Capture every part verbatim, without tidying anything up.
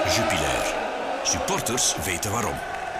Jupiler. Supporters weten waarom.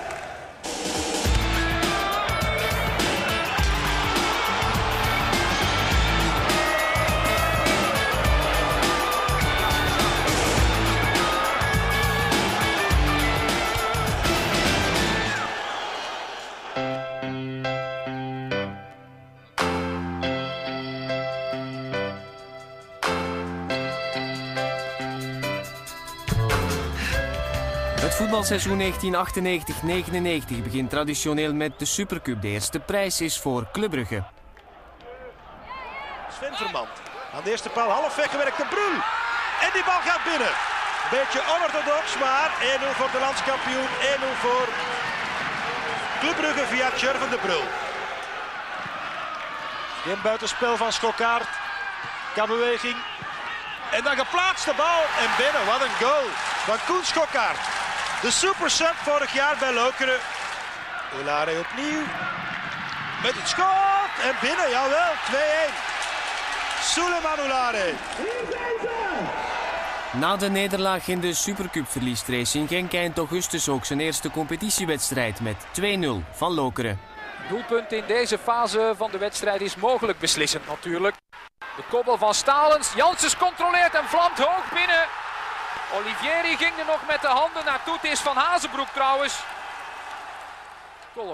Het voetbalseizoen negentien achtennegentig negenennegentig begint traditioneel met de Supercup. De eerste prijs is voor Club Brugge. Sven Vermand aan de eerste paal half weggewerkt de Brul. En die bal gaat binnen. Beetje onorthodox, maar één nul voor de landskampioen. één nul voor Club Brugge via Tjerven de Brul. Geen buitenspel van Schokkaert. Kabeweging. En dan geplaatst de bal en binnen. Wat een goal van Koen Schokkaert. De super sub vorig jaar bij Lokeren. Oulare opnieuw. Met het schot en binnen, jawel, twee-één. Souleymane Oulare. Na de nederlaag in de Supercup verliest Racing Genk eind augustus ook zijn eerste competitiewedstrijd met twee nul van Lokeren. Doelpunt in deze fase van de wedstrijd is mogelijk beslissend natuurlijk. De koppel van Stalens. Janssens controleert en vlamt hoog binnen. Olivieri ging er nog met de handen naartoe. Het is Van Hazenbroek trouwens. Koller.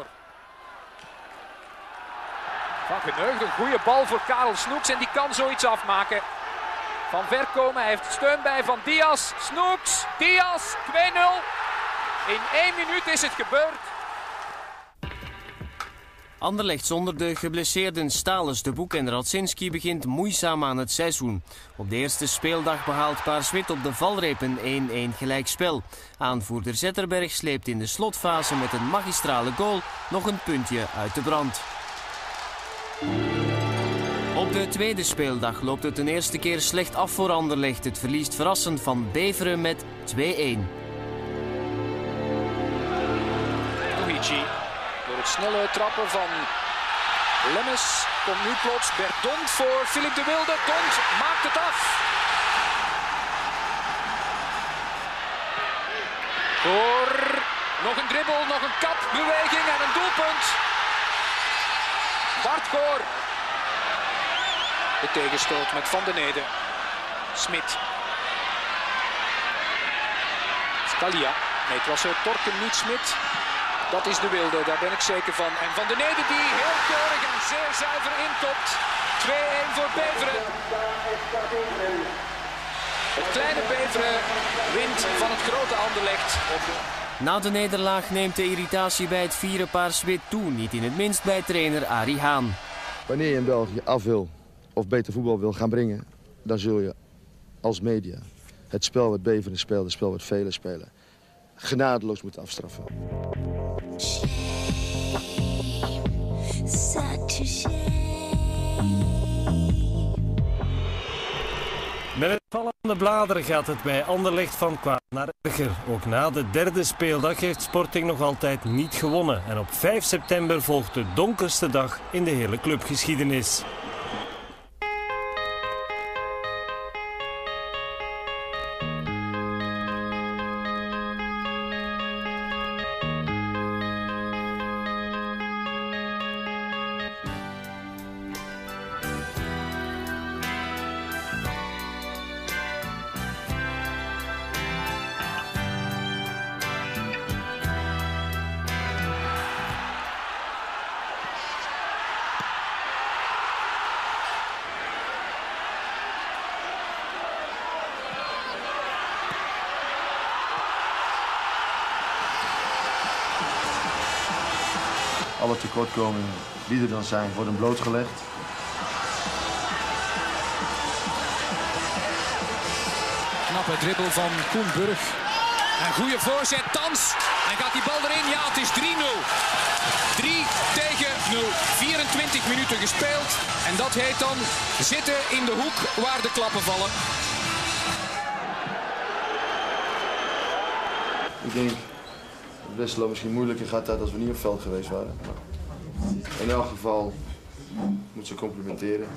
Van Geneugd, een goede bal voor Karel Snoeks en die kan zoiets afmaken. Van ver komen, hij heeft steun bij van Diaz. Snoeks, Diaz, twee nul. In één minuut is het gebeurd. Anderlecht zonder de geblesseerden Stalens, de Boek en Radzinski begint moeizaam aan het seizoen. Op de eerste speeldag behaalt Paars-Wit op de valreep een één-één gelijkspel. Aanvoerder Zetterberg sleept in de slotfase met een magistrale goal nog een puntje uit de brand. Op de tweede speeldag loopt het een eerste keer slecht af voor Anderlecht. Het verliest verrassend van Beveren met twee-één. Luigi. Door het snelle trappen van Lemmes komt nu plots Berdont voor Philip de Wilde. Dont maakt het af. Voor nog een dribbel, nog een kapbeweging en een doelpunt. Bart Goor. De tegenstoot met Van den Ede. Smit. Scalia. Nee, het was Torken, niet Smit. Dat is de Wilde, daar ben ik zeker van. En Van den Ede die heel keurig en zeer zuiver inkopt. twee-één voor Beveren. Het kleine Beveren wint van het grote Anderlecht. Na de nederlaag neemt de irritatie bij het vieren Paars-Wit toe. Niet in het minst bij trainer Arie Haan. Wanneer je in België af wil of beter voetbal wil gaan brengen, dan zul je als media het spel wat Beveren speelt, het spel wat velen spelen, genadeloos moeten afstraffen. Met het vallende bladeren gaat het bij Anderlecht van kwaad naar erger. Ook na de derde speeldag heeft Sporting nog altijd niet gewonnen. En op vijf september volgt de donkerste dag in de hele clubgeschiedenis. Alle tekortkomingen die er dan zijn, worden blootgelegd. Knappe dribbel van Koen Burg. Een goede voorzet, Thans. En gaat die bal erin? Ja, het is drie nul. drie tegen nul. vierentwintig minuten gespeeld. En dat heet dan zitten in de hoek waar de klappen vallen. Ik denk dat Westerlo misschien moeilijker gaat uit als we niet op veld geweest waren. Maar in elk geval moet ze complimenteren.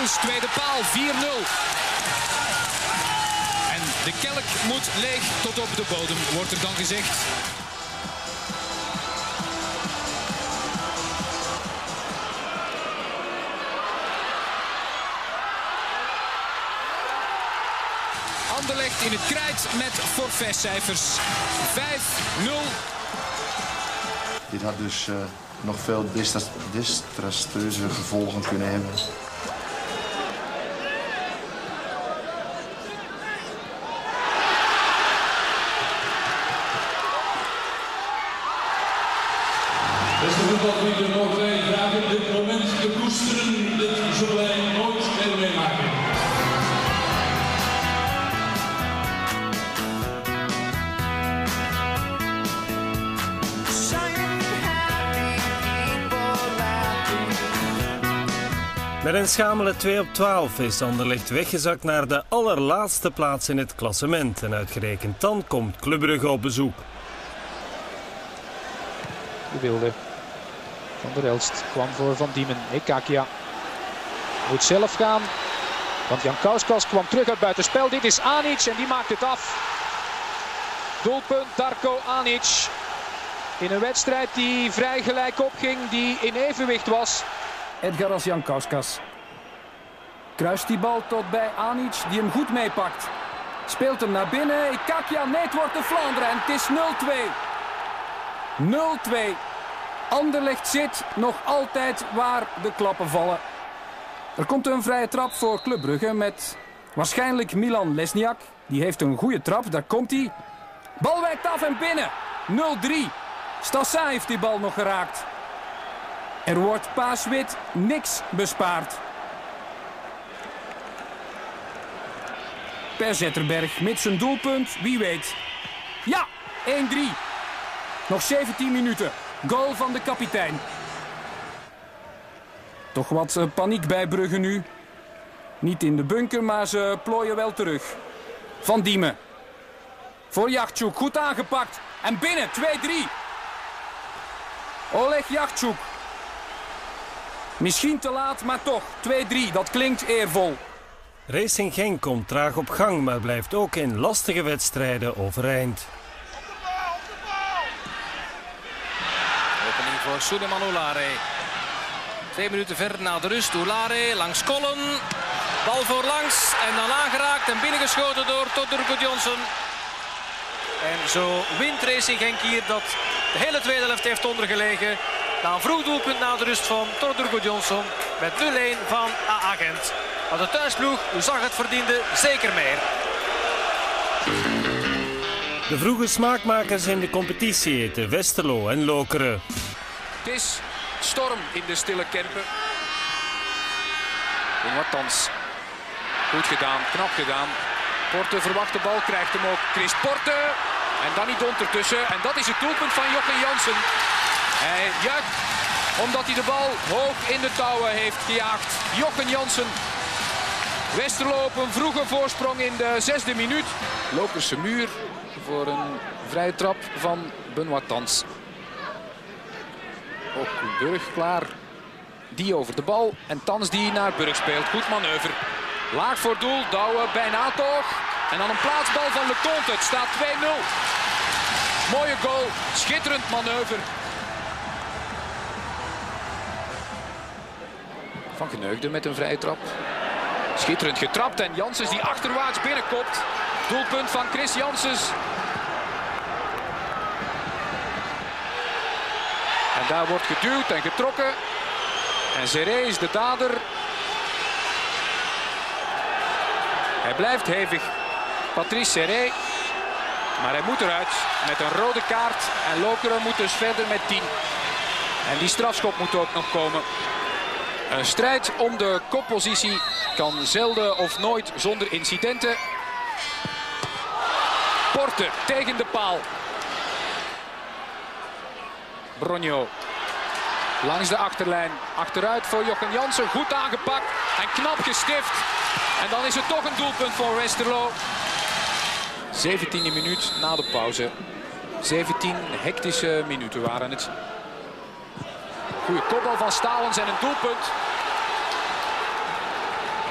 Sanders, tweede paal, vier nul. En de kelk moet leeg tot op de bodem, wordt er dan gezegd. Anderlecht in het krijt met forfaitcijfers. vijf nul. Dit had dus uh, nog veel desastreuze gevolgen kunnen hebben. Beste voetbalvrienden, mogen wij graag op dit moment bekoesteren. Dit zullen wij nooit meer meemaken. Met een schamele twee op twaalf is Anderlecht weggezakt naar de allerlaatste plaats in het klassement. En uitgerekend dan komt Club Brugge op bezoek. De wilde van der Elst kwam voor Van Diemen. Ekakia moet zelf gaan. Want Jan Kauskas kwam terug uit buitenspel. Dit is Anic en die maakt het af. Doelpunt Darko Anic. In een wedstrijd die vrij gelijk opging, die in evenwicht was. Edgar als Jan Kauskas. Kruist die bal tot bij Anic die hem goed meepakt. Speelt hem naar binnen. Ekakia, nee, het wordt de Vlaanderen en het is nul twee. nul twee. Anderlecht zit nog altijd waar de klappen vallen. Er komt een vrije trap voor Club Brugge met waarschijnlijk Milan Lesniak. Die heeft een goede trap, daar komt hij. Bal wijkt af en binnen. nul drie. Stassa heeft die bal nog geraakt. Er wordt paaswit niks bespaard. Per Zetterberg, mits een doelpunt, wie weet. Ja, één drie. Nog zeventien minuten. Goal van de kapitein. Toch wat uh, paniek bij Brugge nu. Niet in de bunker, maar ze plooien wel terug. Van Diemen. Voor Jachczuk, goed aangepakt. En binnen, twee drie. Oleg Jachczuk. Misschien te laat, maar toch. twee drie, dat klinkt eervol. Racing Genk komt traag op gang, maar blijft ook in lastige wedstrijden overeind. Opening voor Souleymane Oulare. Twee minuten verder na de rust. Oulare langs Collen. Bal voorlangs en dan aangeraakt en binnengeschoten door Todor Gudjonsson. En zo wint Racing Genk hier dat de hele tweede helft heeft ondergelegen. Na een vroeg doelpunt na de rust van Todor Gudjonsson met nul een van A A Gent. Maar de thuisploeg, u zag het, verdiende zeker meer. De vroege smaakmakers in de competitie heten Westerlo en Lokeren. Het is storm in de stille Kempen. Watans. Goed gedaan, knap gedaan. Porte verwacht de bal, krijgt hem ook Chris Porte. En Danny Dont ertussen. En dat is het doelpunt van Jochen Jansen. Hij juicht omdat hij de bal hoog in de touwen heeft gejaagd. Jochen Jansen. Westerlo op een vroege voorsprong in de zesde minuut. Lokerse muur voor een vrije trap van Benoit Thans. Ook Burg klaar. Die over de bal en Thans die naar Burg speelt. Goed manoeuvre. Laag voor doel, Douwe bijna toch. En dan een plaatsbal van Leconte. Het staat twee nul. Mooie goal, schitterend manoeuvre. Van Geneugde met een vrije trap. Schitterend getrapt en Janssens die achterwaarts binnenkopt. Doelpunt van Chris Janssens. En daar wordt geduwd en getrokken. En Serré is de dader. Hij blijft hevig. Patrice Serré. Maar hij moet eruit met een rode kaart. En Lokeren moet dus verder met tien. En die strafschop moet ook nog komen. Een strijd om de koppositie kan zelden of nooit zonder incidenten. Porte tegen de paal. Bronjo. Langs de achterlijn. Achteruit voor Jochen Jansen. Goed aangepakt en knap gestift. En dan is het toch een doelpunt voor Westerlo. zeventiende minuut na de pauze. zeventien hectische minuten waren het. Goeie kopbal van Stalens en een doelpunt.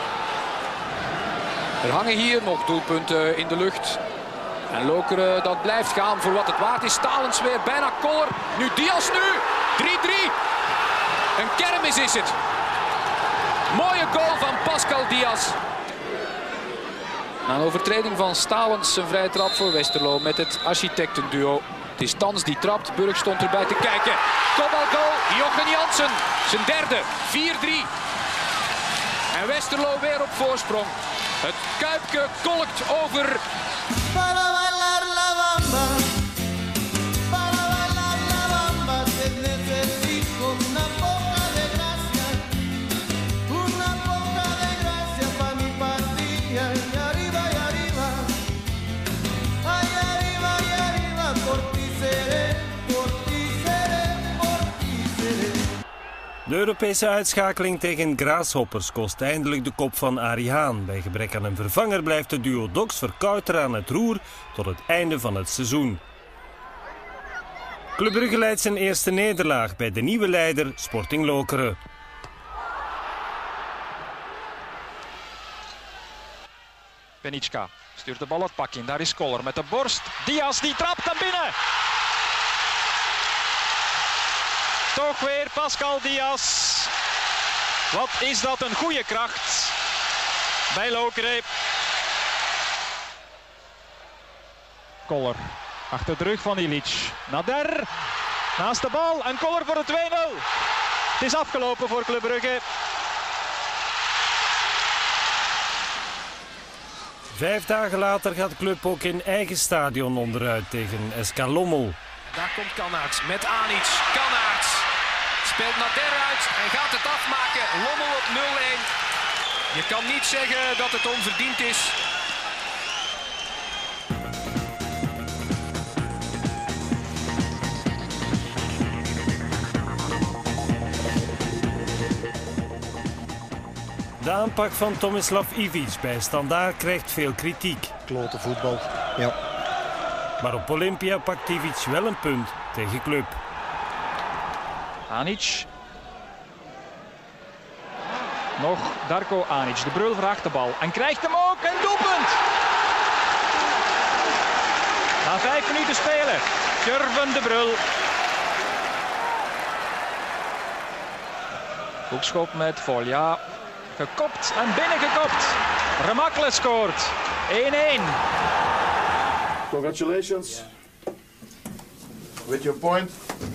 Er hangen hier nog doelpunten in de lucht. En Lokeren dat blijft gaan voor wat het waard is. Stalens weer, bijna Koller. Nu Diaz nu. drie drie. Een kermis is het. Mooie goal van Pascal Diaz. Na een overtreding van Stalens een vrije trap voor Westerlo met het architectenduo. Het is Tans die trapt. Burg stond erbij te kijken. Kopbalgoal, Jochen Jansen. Zijn derde. vier drie. En Westerlo weer op voorsprong. Het Kuipke kolkt over. Para bailar la bamba, para bailar la bamba, se necesita una poca de gracia, una poca de gracia pa' mi patria, y arriba y arriba, ay arriba y arriba, por ti seré, por ti seré, por ti seré. De Europese uitschakeling tegen Graashoppers kost eindelijk de kop van Arie Haan. Bij gebrek aan een vervanger blijft het duo Doks Verkouter aan het roer tot het einde van het seizoen. Club Brugge leidt zijn eerste nederlaag bij de nieuwe leider Sporting Lokeren. Penichka stuurt de bal het pak in. Daar is Koller met de borst. Diaz die trapt naar binnen. Toch weer Pascal Diaz. Wat is dat een goede kracht bij Lokeren. Koller achter de rug van Ilic. Nader naast de bal en Koller voor de twee nul. Het is afgelopen voor Club Brugge. Vijf dagen later gaat de club ook in eigen stadion onderuit tegen S K Lommel. Daar komt Kannaerts met Anic. Kannaerts speelt Nader uit en gaat het afmaken. Lommel op nul één. Je kan niet zeggen dat het onverdiend is. De aanpak van Tomislav Ivic bij Standaard krijgt veel kritiek. Klote voetbal, ja. Maar op Olympia pakt Ivic wel een punt tegen Club. Anic. Nog Darko Anic. De Brul vraagt de bal en krijgt hem ook. Een doelpunt! Na vijf minuten spelen. Jurven de Brul. Hoekschop met Volja. Gekopt en binnengekopt. Remakle scoort. één één. Congratulations. With your point.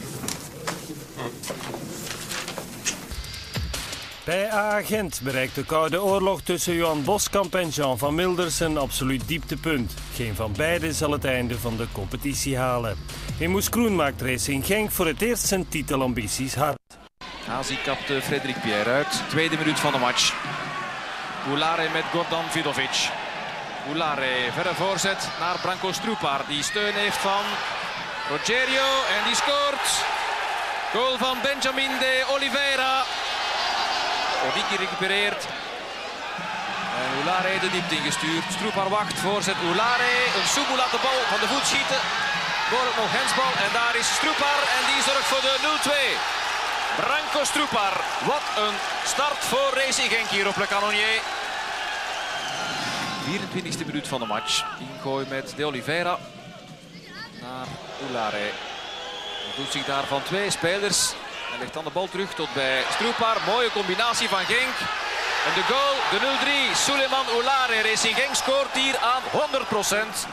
Bij A A Gent bereikt de Koude Oorlog tussen Johan Boskamp en Jean van Milders een absoluut dieptepunt. Geen van beiden zal het einde van de competitie halen. In Moeskroen maakt Racing Genk voor het eerst zijn titelambities hard. Hazi kapt Frederik Pierre uit. Tweede minuut van de match. Oulare met Gordon Vidovic. Oulare, verre voorzet naar Branko Strupar. Die steun heeft van Rogerio en die scoort. Goal van Benjamin de Oliveira. Odiki recupereert. En Oulare de diepte ingestuurd. Strupar wacht, voorzet Oulare. Een Soubou laat de bal van de voet schieten. Voor het nog hensbal en daar is Strupar en die zorgt voor de nul twee. Branko Strupar, wat een start voor Racing Genk hier op Le Canonnier. vierentwintigste minuut van de match. Ingooi met De Oliveira naar Oulare. Hij doet zich daar van twee spelers. En legt dan de bal terug tot bij Strupar. Mooie combinatie van Genk. En de goal, de nul drie. Souleymane Oulare. Racing Genk scoort hier aan honderd procent.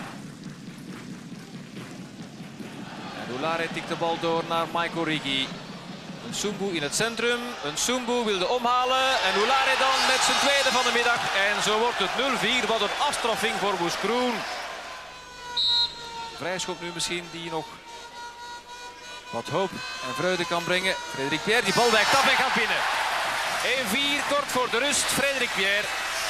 En Oulare tikt de bal door naar Maiko Rigi. Een Soubou in het centrum. Een Soubou wilde omhalen. En Oulare dan met zijn tweede van de middag. En zo wordt het nul vier. Wat een afstraffing voor Moeskroen. Vrijschop nu misschien die nog wat hoop en vreugde kan brengen. Frederik Pierre, die bal wijkt af en gaat binnen. één vier, kort voor de rust. Frederik Pierre.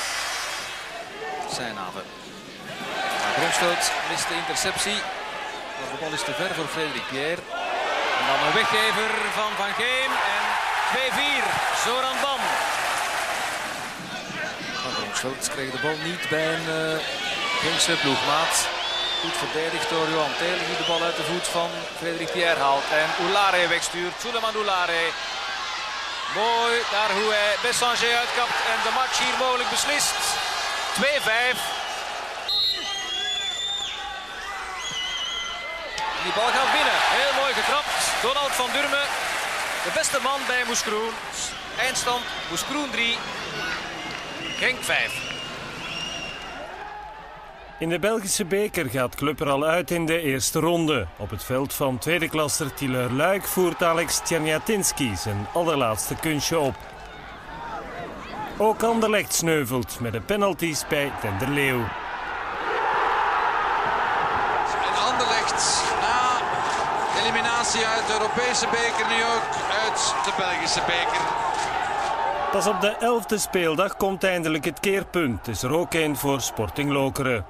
Zijn haven. Gronsveld mist de interceptie. Maar de bal is te ver voor Frederik Pierre. En dan een weggever van Van Geem. En twee vier, Zoran Ban. Van Gronsveld kreeg de bal niet bij een uh, Genkse ploegmaat. Goed verdedigd door Johan Telen, die de bal uit de voet van Frederik Pierre haalt. En Oulare wegstuurt. Souleymane Oulare. Mooi daar hoe hij Bessanger uitkapt en de match hier mogelijk beslist. twee vijf. Die bal gaat binnen. Heel mooi getrapt. Donald van Durme. De beste man bij Moeskroen. Eindstand Moeskroen drie. Genk vijf. In de Belgische beker gaat Club er al uit in de eerste ronde. Op het veld van tweede klasser Tiller Luik voert Alex Tjerniatinski zijn allerlaatste kunstje op. Ook Anderlecht sneuvelt met de penalties bij Den de Leeuw. En Anderlecht na eliminatie uit de Europese beker nu ook uit de Belgische beker. Pas op de elfde speeldag komt eindelijk het keerpunt. Het is er ook een voor Sporting Lokeren.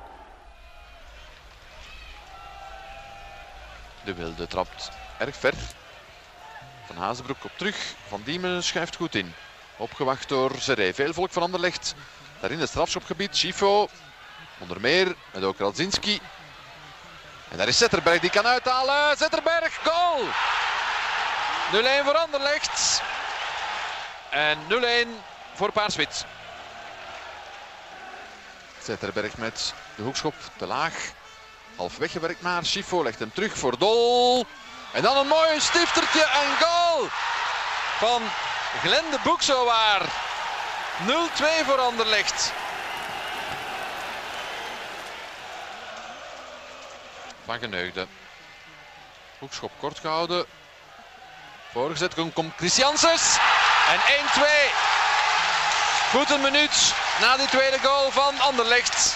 De Wilde trapt erg ver. Van Hazenbroek op terug. Van Diemen schuift goed in. Opgewacht door Zeré. Veel volk van Anderlecht. Daar in het strafschopgebied. Schifo. Onder meer. Met ook Radzinski. En daar is Zetterberg die kan uithalen. Zetterberg. Goal! nul een voor Anderlecht. En nul een voor Paars-Wit. Zetterberg met de hoekschop te laag. Half weggewerkt maar. Schifo legt hem terug voor Dol. En dan een mooi stiftertje en goal van Glenn de Boek zowaar. nul twee voor Anderlecht. Van Geneugde. Hoekschop kort gehouden. Voorgezet komt Christiansens. En één twee. Goed een minuut na die tweede goal van Anderlecht.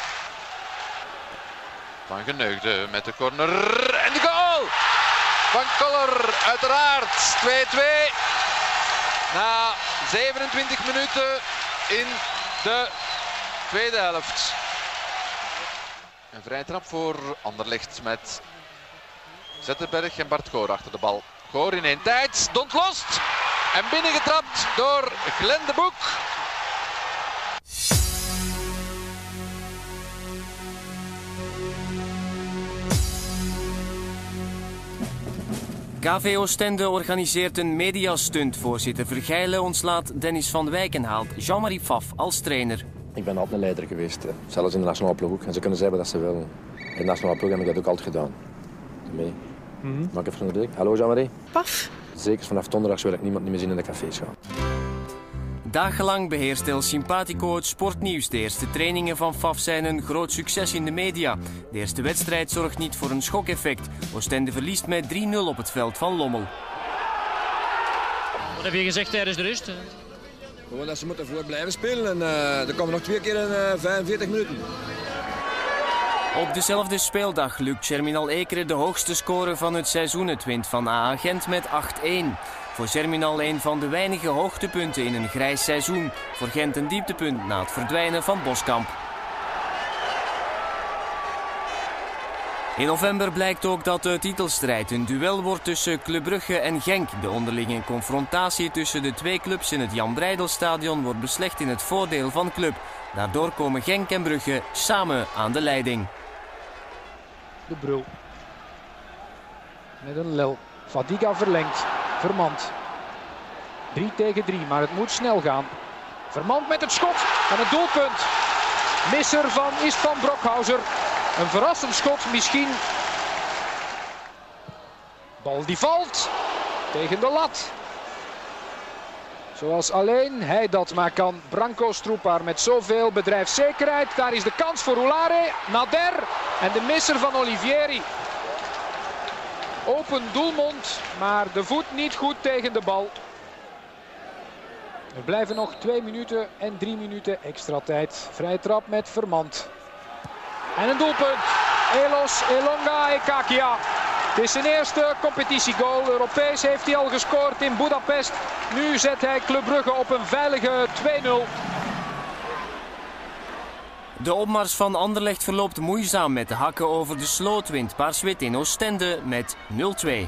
Van Geneugde met de corner en de goal van Koller, uiteraard. twee twee na zevenentwintig minuten in de tweede helft. Een vrije trap voor Anderlecht met Zetterberg en Bart Goor achter de bal. Goor in één tijd, Dont lost en binnengetrapt door Glenn de Boek. K V Oostende organiseert een mediastunt. Voorzitter Vergeilen ontslaat Dennis van Wijk en haalt Jean-Marie Pfaff als trainer. Ik ben altijd een leider geweest, zelfs in de nationale ploeg. En ze kunnen zeggen dat ze willen. In de nationale ploeg heb ik dat ook altijd gedaan. Mee. Mm-hmm. Mag ik even naar de deur? Hallo Jean-Marie. Paf. Zeker vanaf donderdag wil ik niemand niet meer zien in de cafés gaan. Dagenlang beheerst El Simpatico het sportnieuws. De eerste trainingen van Pfaff zijn een groot succes in de media. De eerste wedstrijd zorgt niet voor een schokeffect. Oostende verliest met drie nul op het veld van Lommel. Wat heb je gezegd tijdens de rust? Gewoon dat ze moeten voor blijven spelen en uh, er komen nog twee keer in uh, vijfenveertig minuten. Op dezelfde speeldag lukt Germinal Ekeren de hoogste score van het seizoen. Het wint van A A Gent met acht één. Voor Germinal een van de weinige hoogtepunten in een grijs seizoen. Voor Gent een dieptepunt na het verdwijnen van Boskamp. In november blijkt ook dat de titelstrijd een duel wordt tussen Club Brugge en Genk. De onderlinge confrontatie tussen de twee clubs in het Jan Breidelstadion wordt beslecht in het voordeel van Club. Daardoor komen Genk en Brugge samen aan de leiding. De Brul. Met een lel. Fadiga verlengt. Vermand. drie tegen drie, maar het moet snel gaan. Vermand met het schot en het doelpunt. Misser van Istvan Brokhauser. Een verrassend schot misschien. Bal die valt tegen de lat. Zoals alleen hij dat maar kan. Branko Stroepar met zoveel bedrijfszekerheid. Daar is de kans voor Oulare. Nader en de misser van Olivieri. Open doelmond, maar de voet niet goed tegen de bal. Er blijven nog twee minuten en drie minuten extra tijd. Vrije trap met Vermand. En een doelpunt. Elos Elonga Ekakia. Het is zijn eerste competitiegoal. Europees heeft hij al gescoord in Budapest. Nu zet hij Club Brugge op een veilige twee nul. De opmars van Anderlecht verloopt moeizaam met de hakken over de sloot. Wint Paars-Wit in Oostende met nul twee.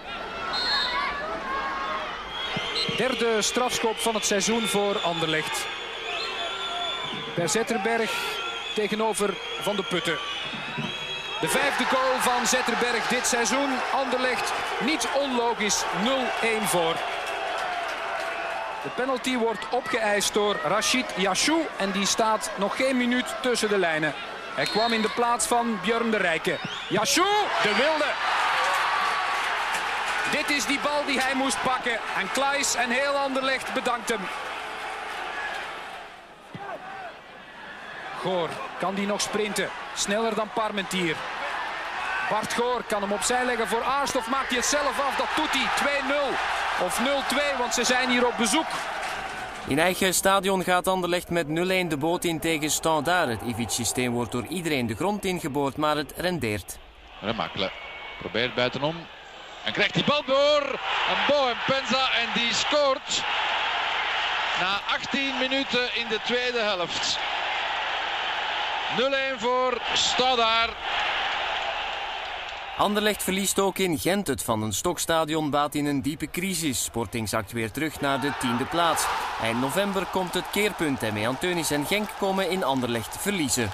Derde strafschop van het seizoen voor Anderlecht. Per Zetterberg tegenover Van de Putten. De vijfde goal van Zetterberg dit seizoen. Anderlecht niet onlogisch nul een voor. De penalty wordt opgeëist door Rachid Yachou en die staat nog geen minuut tussen de lijnen. Hij kwam in de plaats van Björn de Rijke. Yachou, de wilde. Dit is die bal die hij moest pakken. En Klaes en heel Anderlecht bedankt hem. Goor, kan die nog sprinten? Sneller dan Parmentier. Bart Goor kan hem opzij leggen voor Aarst of maakt hij het zelf af? Dat doet hij. twee nul of nul twee, want ze zijn hier op bezoek. In eigen stadion gaat Anderlecht met nul een de boot in tegen Standaard. Het Ivic-systeem wordt door iedereen de grond ingeboord, maar het rendeert. Remakle probeert buitenom en krijgt die bal door. En Boa-Mpenza en die scoort na achttien minuten in de tweede helft. nul een voor Standaard. Anderlecht verliest ook in Gent. Het Van den Stokstadion baat in een diepe crisis. Sporting zakt weer terug naar de tiende plaats. Eind november komt het keerpunt en Mejan Teunis en Genk komen in Anderlecht verliezen.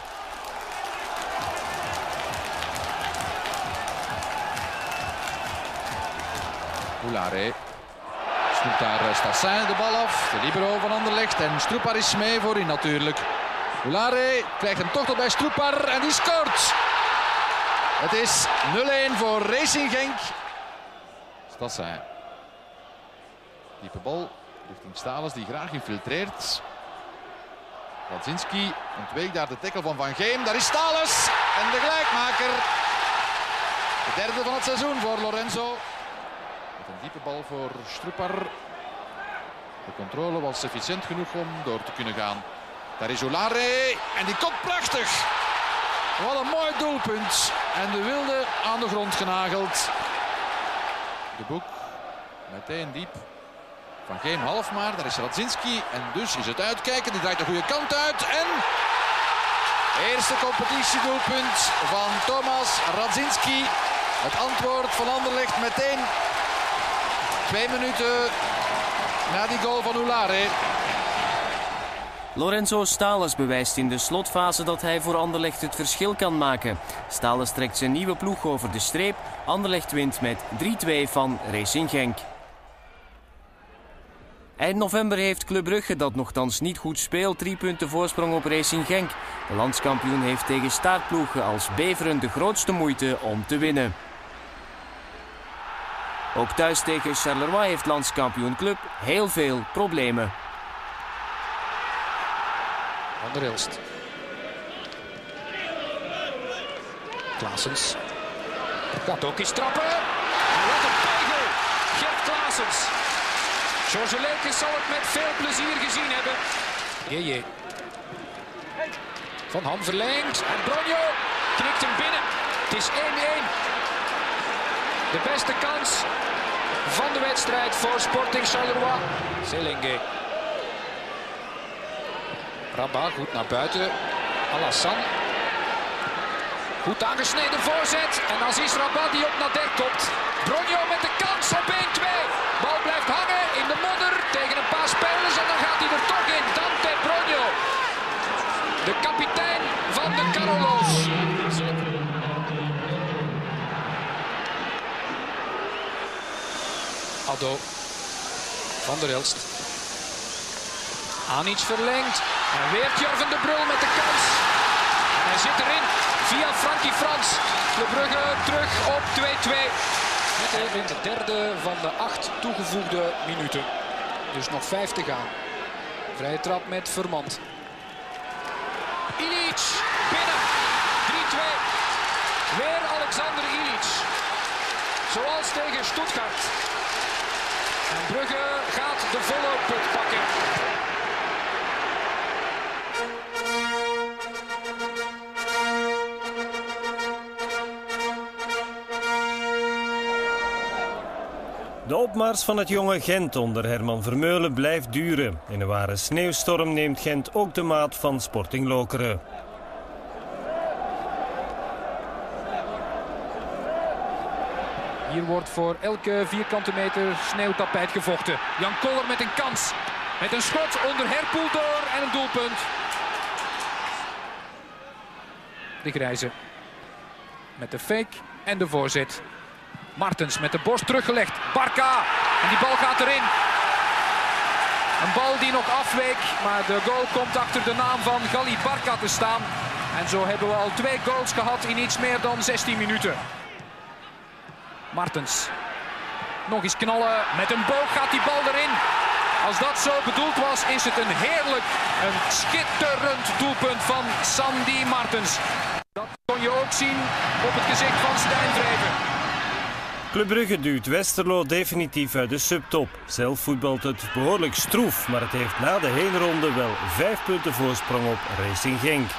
Boulare snoept daar Stassin de bal af. De libero van Anderlecht en Stroepar is mee voorin natuurlijk. Boulare krijgt hem toch tot bij Stroepar en die scoort. Het is nul een voor Racing Genk. Stassin. Diepe bal richting Stalens die graag infiltreert. Radzinski ontweekt daar de tackle van Van Geem. Daar is Stalens en de gelijkmaker. De derde van het seizoen voor Lorenzo. Met een diepe bal voor Stroepar. De controle was efficiënt genoeg om door te kunnen gaan. Daar is Boulare en die komt prachtig. Wat een mooi doelpunt. En de wilde aan de grond genageld. De Boek meteen diep. Van Geem half maar. Daar is Radzinski. En dus is het uitkijken. Die draait de goede kant uit. En eerste competitiedoelpunt van Thomas Radzinski. Het antwoord van Anderlecht meteen. Twee minuten na die goal van Boulare. Lorenzo Stalens bewijst in de slotfase dat hij voor Anderlecht het verschil kan maken. Stalens trekt zijn nieuwe ploeg over de streep. Anderlecht wint met drie twee van Racing Genk. Eind november heeft Club Brugge, dat nogthans niet goed speelt, drie punten voorsprong op Racing Genk. De landskampioen heeft tegen staartploegen als Beveren de grootste moeite om te winnen. Ook thuis tegen Charleroi heeft landskampioen Club heel veel problemen. Van der Elst. Klaasens. Gaat ook eens trappen. Wat een pegel. Gert Klaasens. George Leekes zal het met veel plezier gezien hebben. Jee. Van Ham verlengd. En Bronjo knikt hem binnen. Het is één één. De beste kans van de wedstrijd voor Sporting Charleroi. Selenge. Rabat goed naar buiten. Alassane. Goed aangesneden voorzet. En Aziz Rabat die op Nader kopt. Bronjo met de kans op één twee. Bal blijft hangen in de modder tegen een paar spelers. En dan gaat hij er toch in. Dante Bronjo. De kapitein van de Carolo's. Addo. Van der Elst. Anic verlengt. En weer Jurgen de Brul met de kans. En hij zit erin via Frankie Frans. De Brugge terug op twee twee. Net even in de derde van de acht toegevoegde minuten. Dus nog vijf te gaan. Vrije trap met Vermand. Ilic binnen. drie twee. Weer Alexander Ilic. Zoals tegen Stuttgart. En Brugge gaat de volle put pakken. De opmars van het jonge Gent onder Herman Vermeulen blijft duren. In een ware sneeuwstorm neemt Gent ook de maat van Sporting Lokeren. Hier wordt voor elke vierkante meter sneeuwtapijt gevochten. Jan Koller met een kans. Met een schot onder Herpoel door en een doelpunt. De Grijze. Met de fake en de voorzet. Martens met de borst teruggelegd. Barca. En die bal gaat erin. Een bal die nog afweek, maar de goal komt achter de naam van Gali Barka te staan. En zo hebben we al twee goals gehad in iets meer dan zestien minuten. Martens. Nog eens knallen. Met een boog gaat die bal erin. Als dat zo bedoeld was, is het een heerlijk, een schitterend doelpunt van Sandy Martens. Dat kon je ook zien op het gezicht van Stijn Vreven. Club Brugge duwt Westerlo definitief uit de subtop. Zelf voetbalt het behoorlijk stroef, maar het heeft na de heenronde wel vijf punten voorsprong op Racing Genk.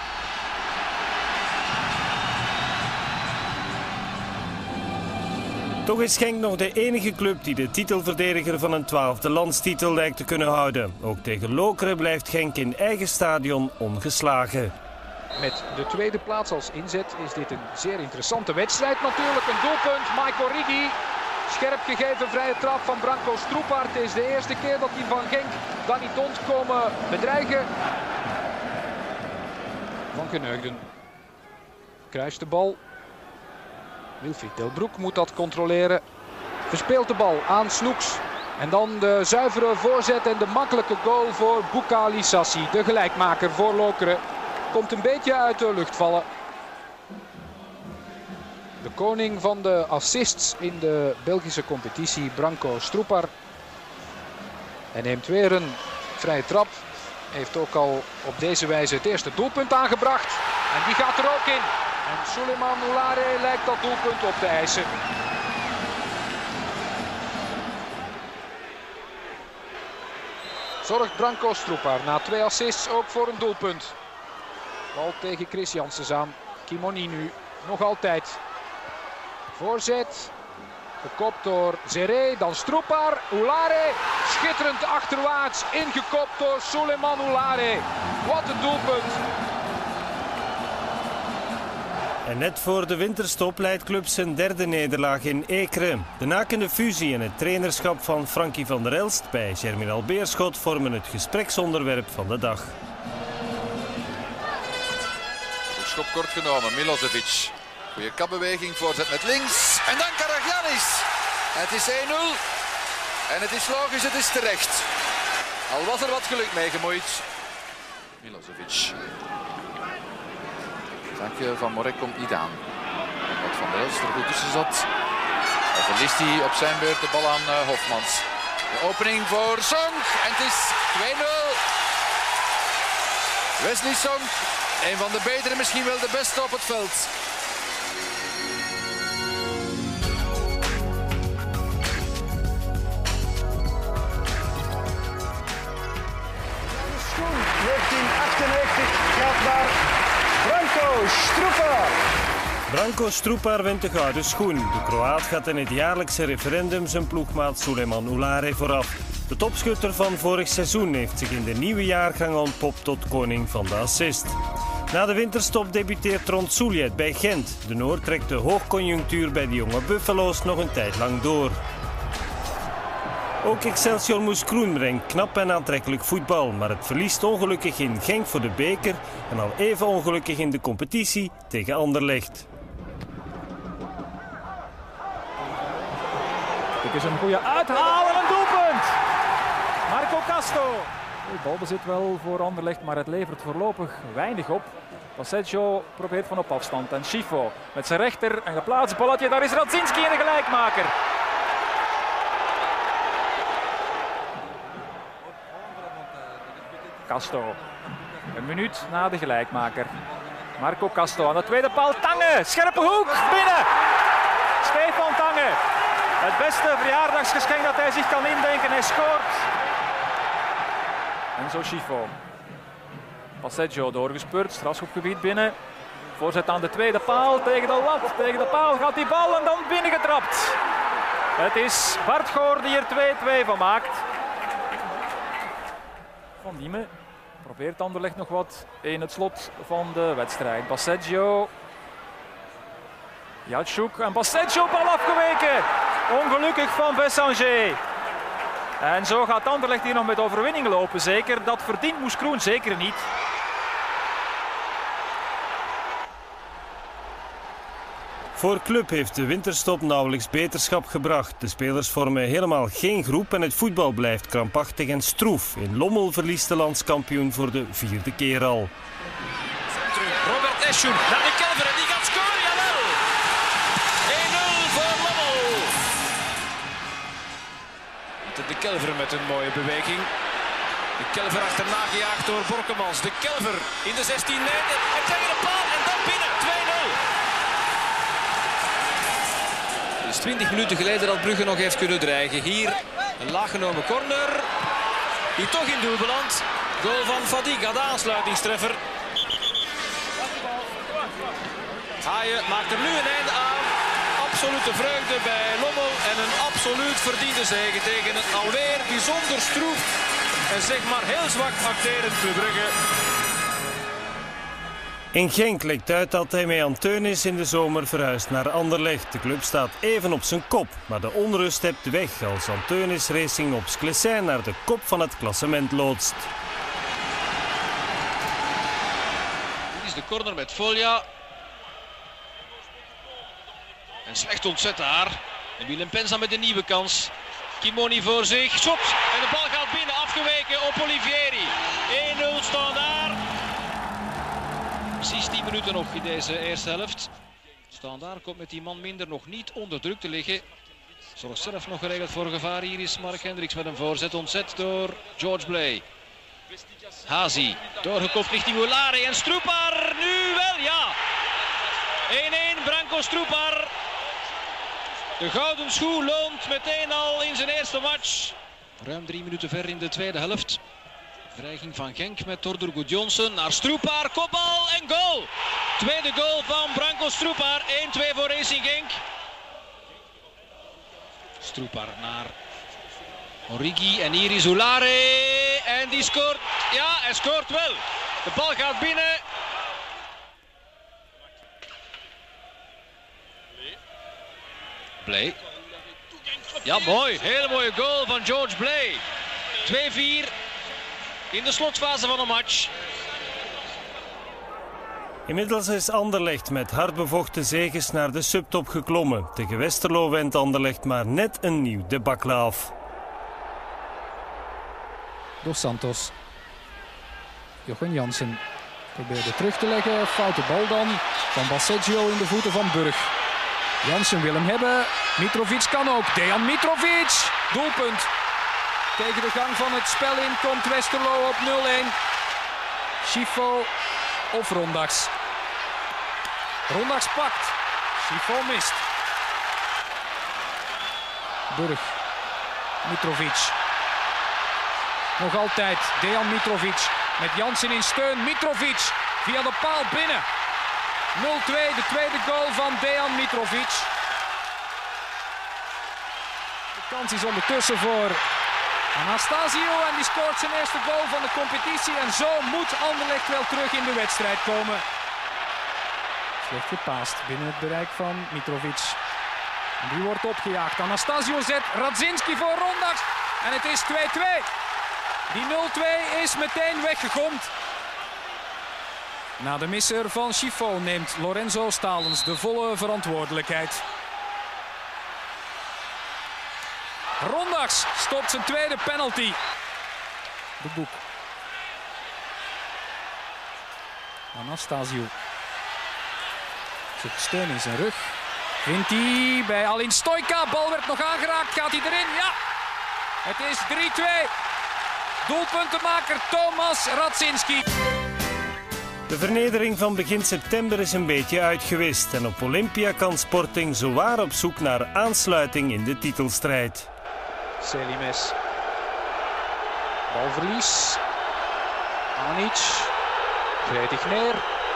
Toch is Genk nog de enige club die de titelverdediger van een twaalfde landstitel lijkt te kunnen houden. Ook tegen Lokeren blijft Genk in eigen stadion ongeslagen. Met de tweede plaats als inzet is dit een zeer interessante wedstrijd natuurlijk. Een doelpunt, Michael Rigi. Scherp gegeven vrije trap van Branko Stroepaert. Het is de eerste keer dat hij van Genk Danny Tont komen bedreigen. Van Geneugden. Kruist de bal. Wilfried Delbroek moet dat controleren. Verspeelt de bal aan Snoeks. En dan de zuivere voorzet en de makkelijke goal voor Boukali Sassi. De gelijkmaker voor Lokeren. Komt een beetje uit de lucht vallen. De koning van de assists in de Belgische competitie, Branko Stroepaert. En neemt weer een vrije trap. Heeft ook al op deze wijze het eerste doelpunt aangebracht. En die gaat er ook in. En Souleymane Oulare lijkt dat doelpunt op te eisen. Zorgt Branko Stroepaert na twee assists ook voor een doelpunt. Bal tegen Chris Janssens aan. Kimoni nu nog altijd. Voorzet. Gekopt door Zeré. Dan Stroepaert. Oulare. Schitterend achterwaarts. Ingekopt door Souleymane Oulare. Wat een doelpunt. En net voor de winterstop leidt club zijn derde nederlaag in Ekeren. De nakende fusie en het trainerschap van Frankie van der Elst bij Germinal Beerschot vormen het gespreksonderwerp van de dag. Schop kort genomen, Milosevic. Goeie kapbeweging, voorzet met links. En dan Karagiannis. Het is één nul. En het is logisch, het is terecht. Al was er wat geluk mee gemoeid. Milosevic. Zaakje van Morek komt niet aan. Wat Van der Elst er goed tussen zat. Dan verliest hij op zijn beurt de bal aan uh, Hofmans. De opening voor Song. En het is twee nul. Wesley Song. Een van de betere, misschien wel de beste op het veld. negentien achtennegentig gaat naar Branko Stroepaert. Branko Stroepaert wint de gouden schoen. De Kroaat gaat in het jaarlijkse referendum zijn ploegmaat Souleymane Oulare vooraf. De topschutter van vorig seizoen heeft zich in de nieuwe jaargang ontpopt tot koning van de assist. Na de winterstop debuteert Ron Souliet bij Gent. De Noord trekt de hoogconjunctuur bij de jonge Buffalo's nog een tijd lang door. Ook Excelsior Moeskroen brengt knap en aantrekkelijk voetbal, maar het verliest ongelukkig in Genk voor de beker en al even ongelukkig in de competitie tegen Anderlecht. Dit is een goede uithaal en een doelpunt. Marco Casto. Het balbezit wel voor Anderlecht, maar het levert voorlopig weinig op. Passeggio probeert van op afstand en Schifo met zijn rechter een geplaatst balletje. Daar is Radzinski in de gelijkmaker. Casto. Een minuut na de gelijkmaker. Marco Casto aan de tweede paal. Tange. Scherpe hoek. Binnen. Stefan Tange. Het beste verjaardagsgeschenk dat hij zich kan indenken. Hij scoort. Enzo Schifo. Passeggio doorgespeurd. Strafschopgebied binnen. Voorzet aan de tweede paal. Tegen de lat. Tegen de paal gaat die bal en dan binnengetrapt. Het is Bart Goor die er twee twee van maakt. Van Diemen probeert Anderlecht nog wat in het slot van de wedstrijd. Passeggio. Jatschuk en Passeggio, bal afgeweken. Ongelukkig van Bessanger. En zo gaat Anderlecht hier nog met overwinning lopen. Zeker, dat verdient Moeskroen zeker niet. Voor Club heeft de winterstop nauwelijks beterschap gebracht. De spelers vormen helemaal geen groep en het voetbal blijft krampachtig en stroef. In Lommel verliest de landskampioen voor de vierde keer al. Robert Eschum naar de Kelver en die gaat scoren, jawel! één nul voor Lommel. De Kelver met een mooie beweging. De Kelver achterna gejaagd door Borkemans. De Kelver in de zestien meter en tegen de paal en dan binnen twee nul. Het is twintig minuten geleden dat Brugge nog heeft kunnen dreigen. Hier een laaggenomen corner die toch in doel belandt. Goal van Fadiga, de aansluitingstreffer. Haaien maakt er nu een einde aan. Absolute vreugde bij Lommel en een absoluut verdiende zege tegen een alweer bijzonder stroef en zeg maar heel zwak acterend Club Brugge. In Genk lekt uit dat hij met Anteunis in de zomer verhuist naar Anderlecht. De club staat even op zijn kop, maar de onrust hebt weg als Anteunis Racing op Sclessin naar de kop van het klassement loodst. Dit is de corner met Folia. En slecht ontzet daar. En Willem Penza met een nieuwe kans. Kimoni voor zich. Schot. En de bal gaat binnen. Afgeweken op Olivieri. één nul staan daar. Precies tien minuten nog in deze eerste helft. Standaard komt met die man minder nog niet onder druk te liggen. Zorgt zelf nog geregeld voor gevaar. Hier is Mark Hendricks met een voorzet. Ontzet door George Blay. Hazi. Doorgekopt richting Oulare. En Stroepar. Nu wel, ja. één één. Branko Stroepar. De gouden schoen loont meteen al in zijn eerste match. Ruim drie minuten ver in de tweede helft. Dreiging van Genk met Tordor Gudjonsson naar Stroepar, kopbal en goal. Tweede goal van Branko Stroepar, één twee voor Racing Genk. Stroepar naar Origi en hier is Oulare. En die scoort, ja hij scoort wel. De bal gaat binnen. Blay. Ja, mooi. Hele mooie goal van George Blay. twee vier in de slotfase van de match. Inmiddels is Anderlecht met hard bevochten zeges naar de subtop geklommen. Tegen Westerlo went Anderlecht maar net een nieuw debacle af. Dos Santos. Jochen Jansen probeerde terug te leggen. Foute bal dan van Balseggio in de voeten van Burg. Jansen wil hem hebben. Mitrovic kan ook. Dejan Mitrovic. Doelpunt. Tegen de gang van het spel in komt Westerlo op nul één. Schifo of Rondags. Rondags pakt. Schifo mist. Burg. Mitrovic. Nog altijd Dejan Mitrovic. Met Jansen in steun. Mitrovic via de paal binnen. nul twee, de tweede goal van Dejan Mitrovic. De kans is ondertussen voor Anastasio en die scoort zijn eerste goal van de competitie. En zo moet Anderlecht wel terug in de wedstrijd komen. Slecht gepaast binnen het bereik van Mitrovic. En die wordt opgejaagd. Anastasio zet Radzinski voor Rondags. En het is twee twee. Die nul twee is meteen weggegomd. Na de misser van Schifo neemt Lorenzo Stalens de volle verantwoordelijkheid. Rondags stopt zijn tweede penalty. De Boek. Anastasio. Zit steun in zijn rug. Vindt hij bij Alin Stojka. Bal werd nog aangeraakt. Gaat hij erin? Ja! Het is drie twee. Doelpuntenmaker Thomas Radzinski. De vernedering van begin september is een beetje uitgewist en op Olympia kan Sporting zowaar op zoek naar aansluiting in de titelstrijd. Selimes. Balverlies. Anic. Gretig neer.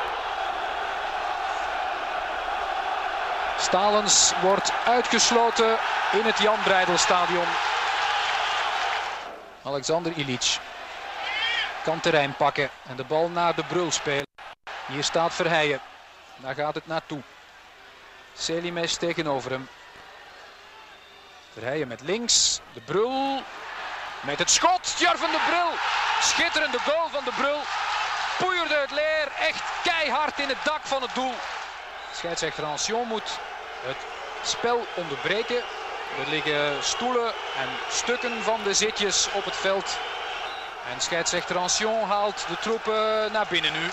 Stalens wordt uitgesloten in het Jan Breidelstadion. Alexander Ilic kan terrein pakken en de bal naar de Brul spelen. Hier staat Verheijen. Daar gaat het naartoe. Selimes tegenover hem. Verheijen met links. De Brul met het schot. Jurven de Brul. Schitterende goal van de Brul. Poeierde het leer echt keihard in het dak van het doel. Scheidsrechter Ancion moet het spel onderbreken. Er liggen stoelen en stukken van de zitjes op het veld. En scheidsrechter Ancion haalt de troepen naar binnen nu.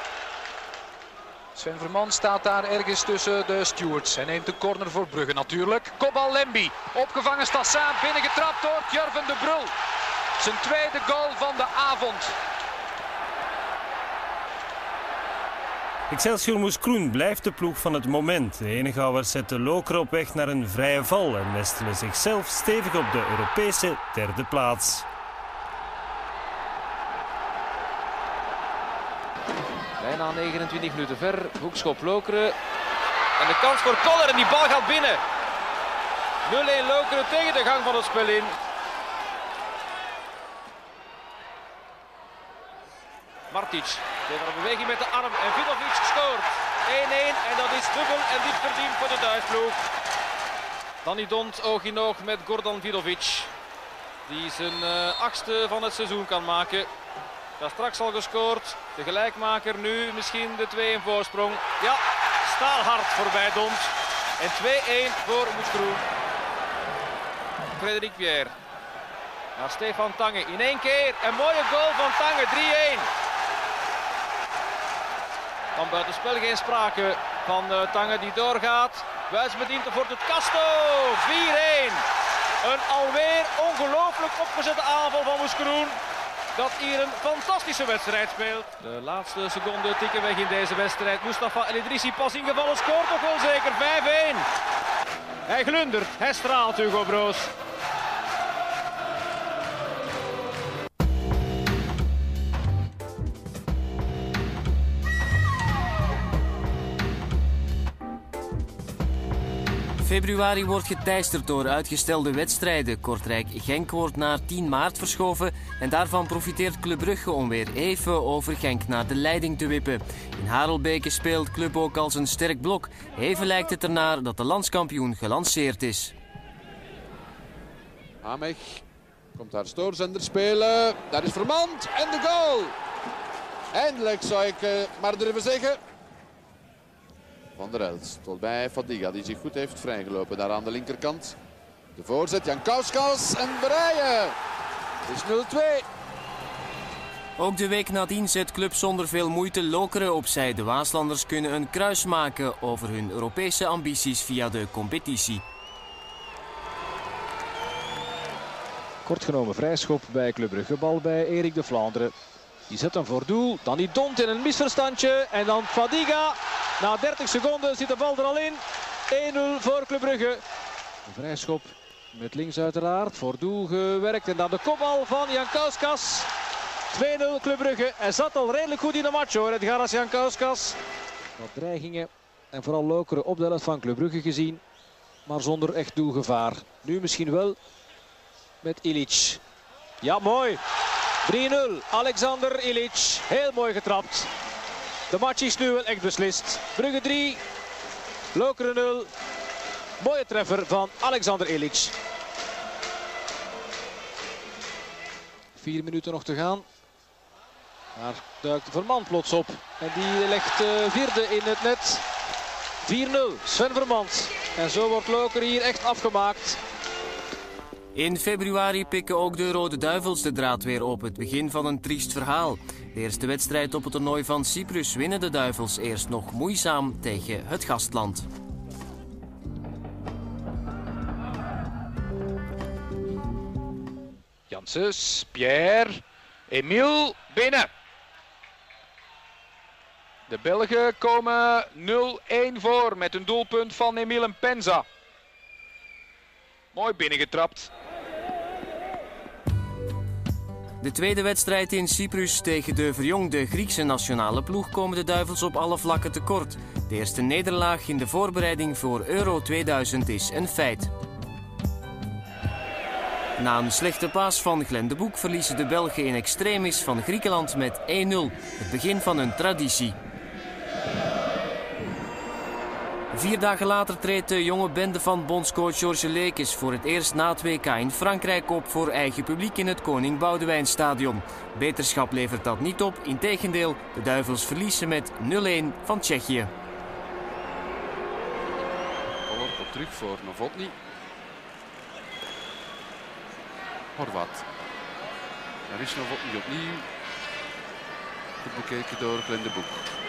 Sven Verman staat daar ergens tussen de stewards. Hij neemt de corner voor Brugge natuurlijk. Kopbal Lemby. Opgevangen Stassaan. Binnengetrapt door Jurven de Brul. Zijn tweede goal van de avond. Excelsior Moeskroen blijft de ploeg van het moment. De Henegouwers zetten Lokeren op weg naar een vrije val en nestelen zichzelf stevig op de Europese derde plaats. Bijna negenentwintig minuten ver. Hoekschop Lokeren. En de kans voor Koller en die bal gaat binnen. nul-een Lokeren tegen de gang van het spel in. Martic tegen een beweging met de arm en Vidovic scoort. één-een en dat is dubbel en dit verdiend voor de Duitsploeg. Danny Dont oog in oog met Gordan Vidovic. Die zijn uh, achtste van het seizoen kan maken. Dat straks al gescoord. De gelijkmaker nu misschien de twee-een voorsprong. Ja, staalhard voorbij Dont. En twee-een voor Moeskroen. Frederik Pierre. Naar Stefan Tange in één keer. Een mooie goal van Tange, drie-een. Van buitenspel geen sprake van uh, Tange die doorgaat. Buis bedient voor het Casto. vier-een. Een alweer ongelooflijk opgezette aanval van Moeskroen. Dat hier een fantastische wedstrijd speelt. De laatste seconde tikken weg in deze wedstrijd. Mustafa El Idrissi pas ingevallen, scoort toch wel zeker. vijf-een. Hij glundert, hij straalt Hugo Broos. Februari wordt geteisterd door uitgestelde wedstrijden. Kortrijk-Genk wordt naar tien maart verschoven en daarvan profiteert Club Brugge om weer even over Genk naar de leiding te wippen. In Harelbeke speelt Club ook als een sterk blok. Even lijkt het ernaar dat de landskampioen gelanceerd is. Amech komt daar stoorzender spelen. Daar is Vermand en de goal. Eindelijk zou ik uh, maar durven zeggen. Van der Elst tot bij Fadiga die zich goed heeft vrijgelopen daar aan de linkerkant. De voorzet Jankauskas en Verrijen. Het is nul-twee. Ook de week nadien zet Club zonder veel moeite Lokeren opzij. De Waaslanders kunnen een kruis maken over hun Europese ambities via de competitie. Kortgenomen vrijschop bij Club Brugge, bal bij Erik de Vlaanderen. Die zet hem voor doel, dan die Dont in een misverstandje en dan Fadiga. Na dertig seconden zit de bal er al in. één-nul voor Club Brugge. Een vrijschop met links uiteraard, voor doel gewerkt en dan de kopbal van Jankauskas. twee-nul Club Brugge. Hij zat al redelijk goed in de match hoor, Edgaras Jankauskas. Wat dreigingen en vooral Lokeren op de helft van Club Brugge gezien. Maar zonder echt doelgevaar. Nu misschien wel met Ilic. Ja, mooi. drie-nul. Alexander Ilic. Heel mooi getrapt. De match is nu wel echt beslist. Brugge drie. Lokeren nul. Mooie treffer van Alexander Ilic. Vier minuten nog te gaan. Daar duikt Verman plots op. En die legt uh, vierde in het net. vier-nul. Sven Vermand. En zo wordt Lokeren hier echt afgemaakt. In februari pikken ook de Rode Duivels de draad weer op. Het begin van een triest verhaal. De eerste wedstrijd op het toernooi van Cyprus winnen de Duivels eerst nog moeizaam tegen het gastland. Janssens, Pierre, Emiel, binnen. De Belgen komen nul-één voor met een doelpunt van Emile Mpenza. Mooi binnengetrapt. De tweede wedstrijd in Cyprus tegen de verjongde Griekse nationale ploeg komen de Duivels op alle vlakken tekort. De eerste nederlaag in de voorbereiding voor Euro tweeduizend is een feit. Na een slechte paas van Glenn de Boek verliezen de Belgen in extremis van Griekenland met één-nul. Het begin van een traditie. Vier dagen later treedt de jonge bende van bondscoach Georges Lekes voor het eerst na het W K in Frankrijk op voor eigen publiek in het Koning Boudewijnstadion. Beterschap levert dat niet op, integendeel, de Duivels verliezen met nul-één van Tsjechië. terug voor Novotny. Horvat. Daar is Novotny opnieuw. Goed bekeken door Glenn de Boek.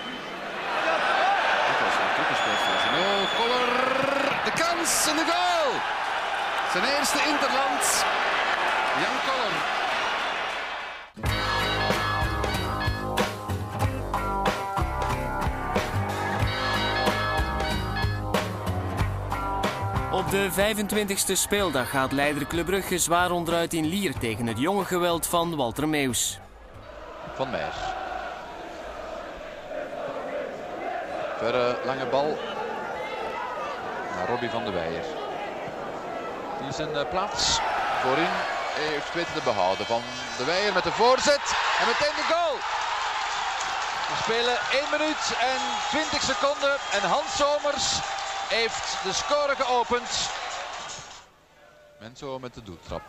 Dat was een teruggespeeld van Geno. Koller. De kans en de goal. Zijn eerste interland. Jan Koller. Op de vijfentwintigste speeldag gaat leider Club Brugge zwaar onderuit in Lier tegen het jonge geweld van Walter Meeuws. Van Meijer. Verre lange bal naar Robbie van de Weijer. Die zijn plaats voorin heeft weten te behouden. Van de Weijer met de voorzet en meteen de goal. We spelen één minuut en twintig seconden en Hans Somers heeft de score geopend. Menzo met de doeltrap.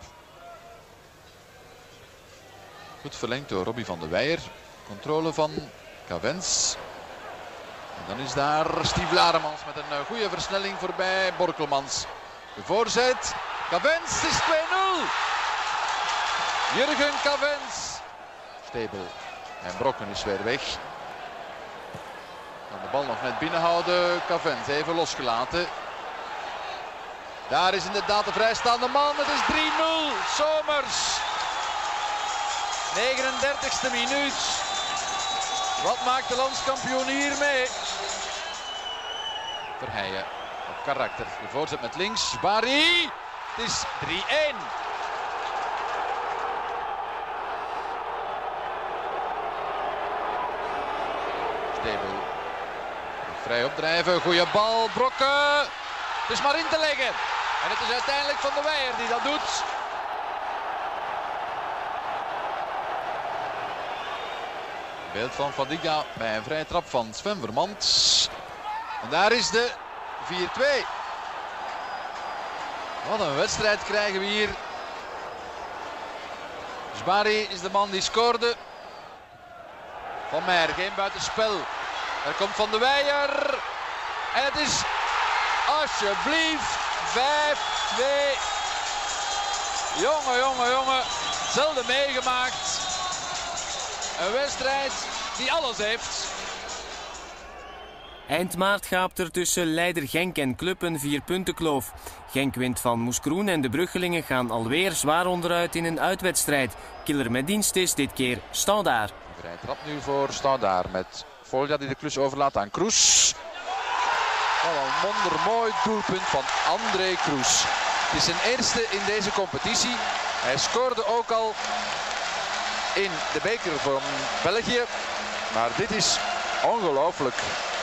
Goed verlengd door Robbie van de Weijer. Controle van Cavens. En dan is daar Steve Laremans met een goede versnelling voorbij Borkelmans. De voorzet. Cavens, het is twee nul. Jurgen Cavens. Stebel en Brokken is weer weg. Kan de bal nog net binnenhouden. Cavens even losgelaten. Daar is inderdaad de vrijstaande man. Het is drie nul. Somers. negenendertigste minuut. Wat maakt de landskampioen hier mee? Verheijen op karakter. De voorzet met links. Barry. Het is drie één. Stebel. Vrij opdrijven. Goeie bal. Brokken. Het is maar in te leggen. En het is uiteindelijk Van de Weijer die dat doet. Beeld van Fadiga bij een vrije trap van Sven Vermans. En daar is de vier twee. Wat een wedstrijd krijgen we hier. Zbari is de man die scoorde. Van Meijer, geen buitenspel. Er komt Van de Weijer. En het is alsjeblieft vijf twee. Jongen, jongen, jongen. Zelden meegemaakt. Een wedstrijd die alles heeft. Eind maart gaapt er tussen leider Genk en Club een vierpuntenkloof. Genk wint van Moeskroen en de Bruggelingen gaan alweer zwaar onderuit in een uitwedstrijd. Killer met dienst is dit keer Standaard. Een vrije trap nu voor Standaard met Folja die de klus overlaat aan Kroes. Wat een wondermooi doelpunt van André Kroes. Het is zijn eerste in deze competitie. Hij scoorde ook al in de beker van België. Maar dit is ongelooflijk.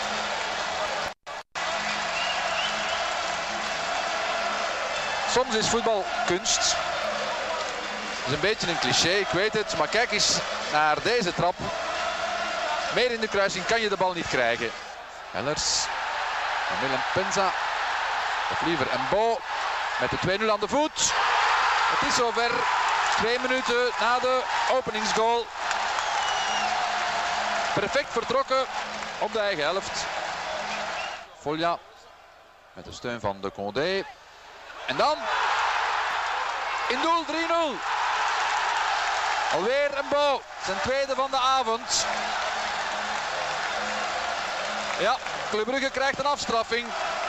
Soms is voetbal kunst. Dat is een beetje een cliché, ik weet het. Maar kijk eens naar deze trap. Meer in de kruising kan je de bal niet krijgen. Hellers. Van Willem Penza. Of liever Mbo. Met de twee nul aan de voet. Het is zover. Twee minuten na de openingsgoal. Perfect vertrokken op de eigen helft. Folja met de steun van de Condé. En dan in doel drie nul. Alweer Mbo. Zijn tweede van de avond. Ja, Club Brugge krijgt een afstraffing.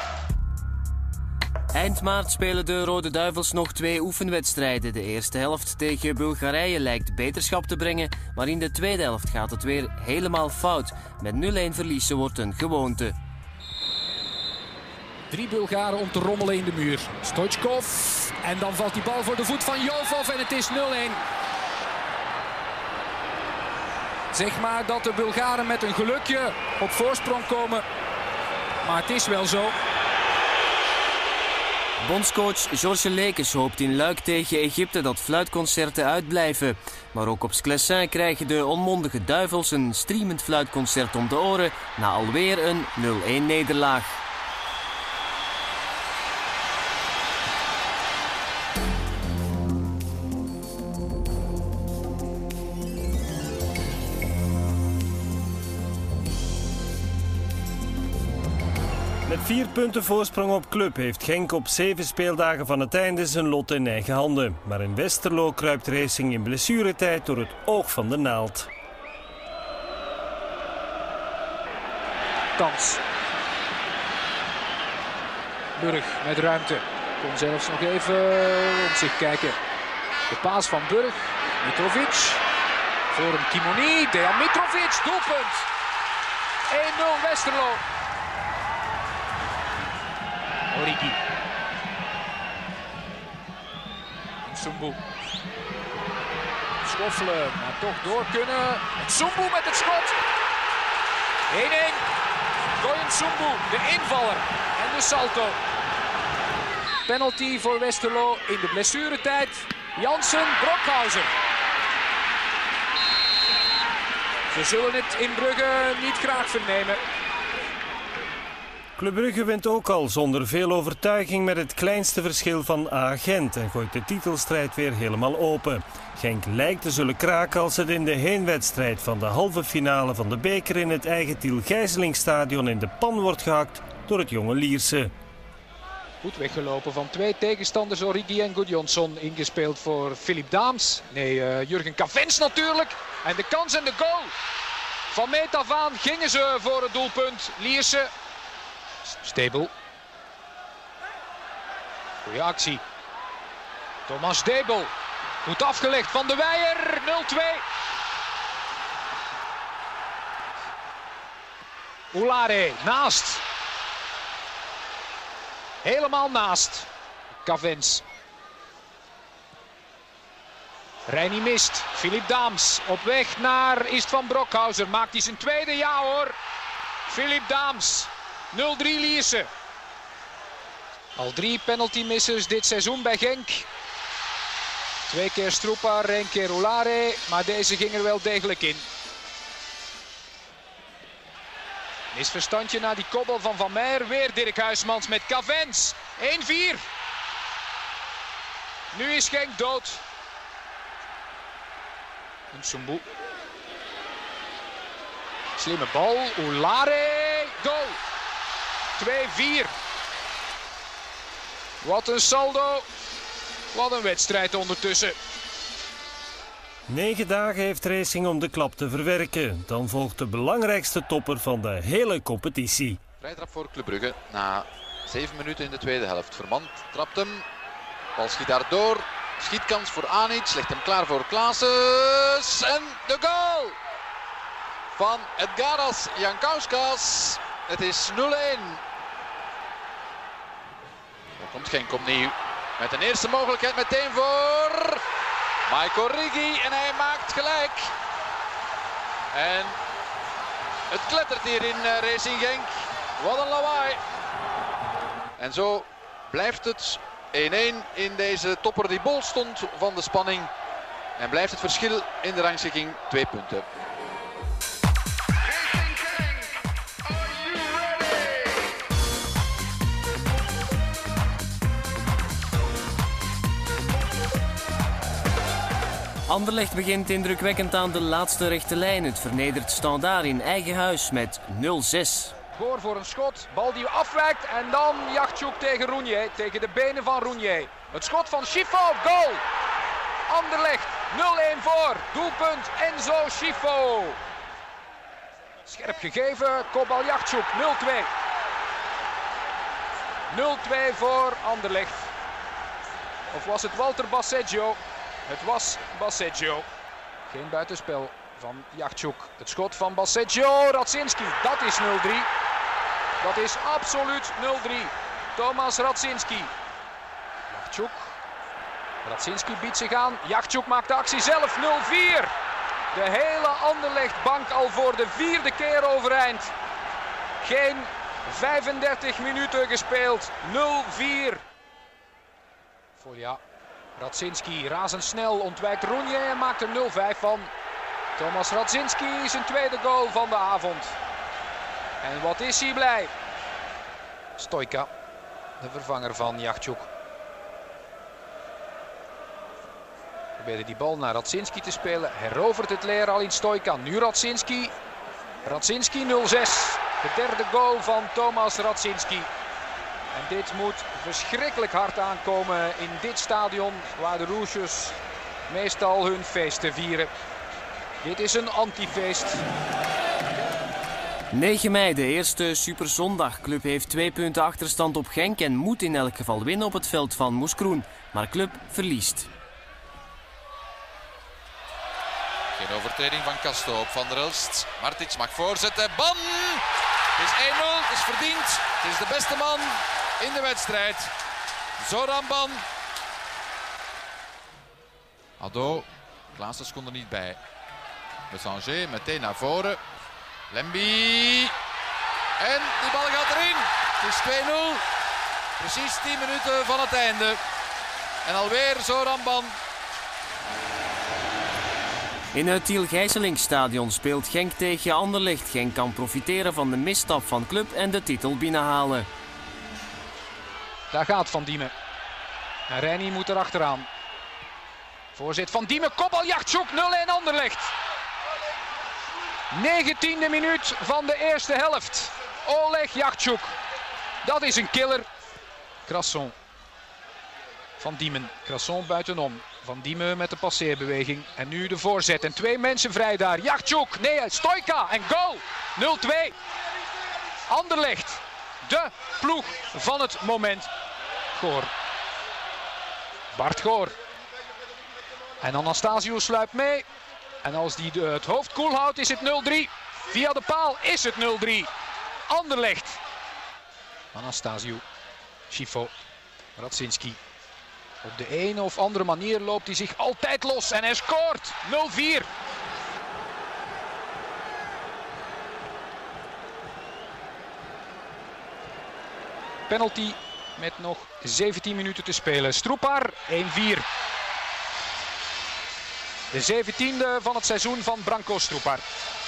Eind maart spelen de Rode Duivels nog twee oefenwedstrijden. De eerste helft tegen Bulgarije lijkt beterschap te brengen, maar in de tweede helft gaat het weer helemaal fout. Met nul één verliezen wordt een gewoonte. Drie Bulgaren om te rommelen in de muur. Stoichkov. En dan valt die bal voor de voet van Jovov en het is nul één. Zeg maar dat de Bulgaren met een gelukje op voorsprong komen. Maar het is wel zo. Bondscoach Georges Lekes hoopt in Luik tegen Egypte dat fluitconcerten uitblijven. Maar ook op Sclessin krijgen de onmondige Duivels een streamend fluitconcert om de oren na alweer een nul één nederlaag. Met Vier punten voorsprong op Club heeft Genk op zeven speeldagen van het einde zijn lot in eigen handen. Maar in Westerlo kruipt Racing in blessuretijd door het oog van de naald. Kans. Burg met ruimte. Kon zelfs nog even om zich kijken. De paas van Burg. Mitrovic. Voor een Kimoni. Dejan Mitrovic. Doelpunt. één nul Westerlo. Origi. Nsumbu. Schoffelen, maar toch door kunnen. Nsumbu met het schot. één één. Goy Nsumbu, de invaller en de salto. Penalty voor Westerlo in de blessuretijd. Jansen, Brokhausen. Ze zullen het in Brugge niet graag vernemen. Club Brugge wint ook al zonder veel overtuiging met het kleinste verschil van A Gent en gooit de titelstrijd weer helemaal open. Genk lijkt te zullen kraken als het in de heenwedstrijd van de halve finale van de beker in het eigen Tiel Gijzelingstadion in de pan wordt gehakt door het jonge Lierse. Goed weggelopen van twee tegenstanders, Origi en Gudjonsson. Ingespeeld voor Philippe Daams. Nee, uh, Jurgen Cavens natuurlijk. En de kans en de goal. Van meet af aan gingen ze voor het doelpunt. Lierse. Stebel. Goeie actie. Thomas Debel. Goed afgelegd van de Weijer. nul twee. Oulare naast. Helemaal naast. Cavens. Reini mist. Philippe Daams op weg naar Ist van Brokhausen. Maakt hij zijn tweede? Ja hoor. Philippe Daams. nul drie Lierse. Al drie penalty missers dit seizoen bij Genk. Twee keer Stroepar, één keer Oulare. Maar deze ging er wel degelijk in. Misverstandje na die kobbel van Van Meijer. Weer Dirk Huismans met Cavens. één vier. Nu is Genk dood. Nsumbu. Slimme bal. Oulare. Goal. twee vier. Wat een saldo. Wat een wedstrijd ondertussen. Negen dagen heeft Racing om de klap te verwerken. Dan volgt de belangrijkste topper van de hele competitie. Vrijtrap voor Club Brugge na zeven minuten in de tweede helft. Vermand trapt hem. Bal schiet daar door. Schietkans voor Anic. Legt hem klaar voor Klaassen. En de goal van Edgaras Jankauskas. Het is nul één. Dan komt Genk opnieuw. Met een eerste mogelijkheid meteen voor Mike Origi. En hij maakt gelijk. En het klettert hier in Racing Genk. Wat een lawaai. En zo blijft het één één in deze topper die bol stond van de spanning. En blijft het verschil in de rangschikking twee punten. Anderlecht begint indrukwekkend aan de laatste rechte lijn. Het vernedert Standaard in eigen huis met nul zes. Goor voor een schot, bal die afwijkt en dan Jachtjoek tegen Roenier, tegen de benen van Roenier. Het schot van Schifo, goal! Anderlecht nul één voor, doelpunt Enzo Schifo. Scherp gegeven, kopbal Jachtjoek nul twee. nul twee voor Anderlecht. Of was het Walter Basseggio? Het was Basseggio. Geen buitenspel van Jachtjoek. Het schot van Basseggio, Radzinski, dat is nul drie. Dat is absoluut nul drie. Thomas Radzinski. Jachtjoek. Radzinski biedt zich aan. Jachtjoek maakt de actie zelf. nul vier. De hele Anderlecht-bank al voor de vierde keer overeind. Geen vijfendertig minuten gespeeld. nul vier. Folia. Radzinski razendsnel ontwijkt Roenier en maakt er nul vijf van. Thomas Radzinski zijn tweede goal van de avond. En wat is hij blij. Stoica, de vervanger van Jachtjoek. Probeerde die bal naar Radzinski te spelen. Herovert het leer al in Stoica. Nu Radzinski. Radzinski nul zes. De derde goal van Thomas Radzinski. En dit moet verschrikkelijk hard aankomen in dit stadion waar de Rouges meestal hun feesten vieren. Dit is een antifeest. negen mei, de eerste Superzondag. Club heeft twee punten achterstand op Genk en moet in elk geval winnen op het veld van Moeskroen. Maar Club verliest. Geen overtreding van Casto op Van der Elst. Martic mag voorzetten. Ban! Het is één nul, het is verdiend. Het is de beste man in de wedstrijd. Zoran Ban. Ado, Klaassen kon er niet bij. Messanger meteen naar voren. Lemby. En die bal gaat erin. Het is twee nul. Precies tien minuten van het einde. En alweer Zoran Ban. In het Tiel Gijselinkstadion speelt Genk tegen Anderlecht. Genk kan profiteren van de misstap van Club en de titel binnenhalen. Daar gaat Van Diemen. En Reini moet er achteraan. Voorzet Van Diemen, kopbal Yachtjouk, nul een Anderlecht. negentiende minuut van de eerste helft. Oleg Yachtjouk. Dat is een killer. Crasson. Van Diemen. Crasson buitenom. Van Diemen met de passeerbeweging. En nu de voorzet. En twee mensen vrij daar. Yachtjouk. Nee, Stoica. En goal. nul twee. Anderlecht. De ploeg van het moment. Goor. Bart Goor. En Anastasio sluipt mee. En als die de, het hoofd koel houdt is het nul drie. Via de paal is het nul drie. Anderlecht. Anastasio. Schifo. Radzinski. Op de een of andere manier loopt hij zich altijd los. En hij scoort. nul vier. Penalty met nog zeventien minuten te spelen. Stroepar één vier. De zeventiende van het seizoen van Branko Stroepar.